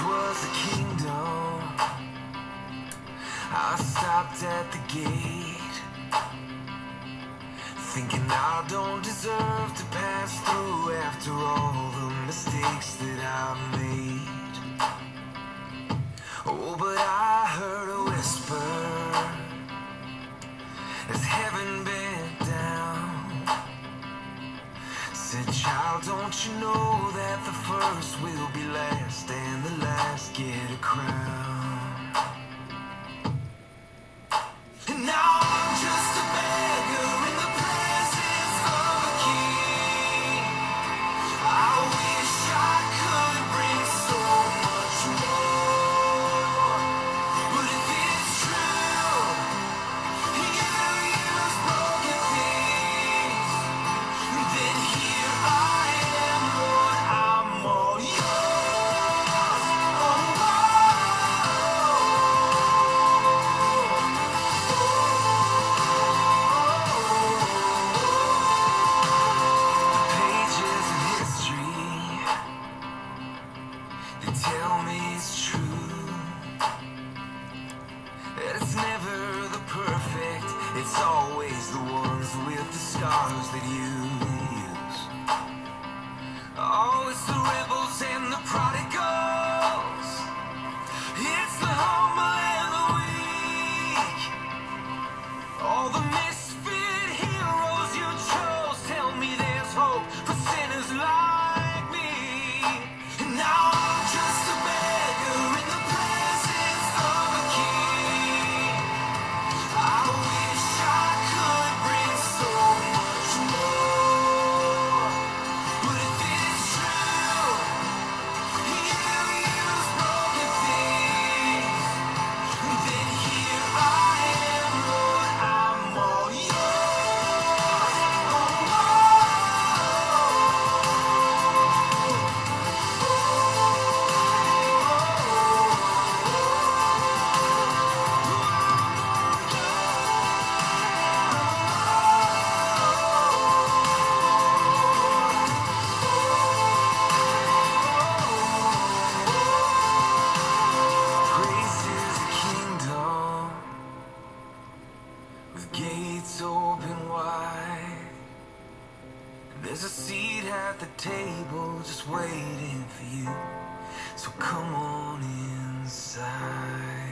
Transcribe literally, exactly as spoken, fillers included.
was a kingdom, I stopped at the gate, thinking I don't deserve to pass through after all the mistakes that I've made. Oh, but I heard a whisper as heaven bent down, said, child, don't you know that the first will be last and the last get a crown? And now I'm just a beggar in the presence of a king. I wish I could bring so much more, but if it's true, you use broken things, then here I am, Lord, I'm all yours. Oh, oh, the pages of history, they tell me it's true, that it's never the perfect, it's always the ones with the scars that you use. Oh, it's the rebels and the prodigals, it's the humble and the weak, all the misfit heroes you chose. Tell me there's hope for sinners like me. And now I'm just a beggar in the presence of a king. I wish I could bring so much more, but if it's true, you use broken things, then here I am, Lord, I'm all yours. Oh, grace is a kingdom with gates open wide. There's a seat at the table just waiting for you, so come on inside.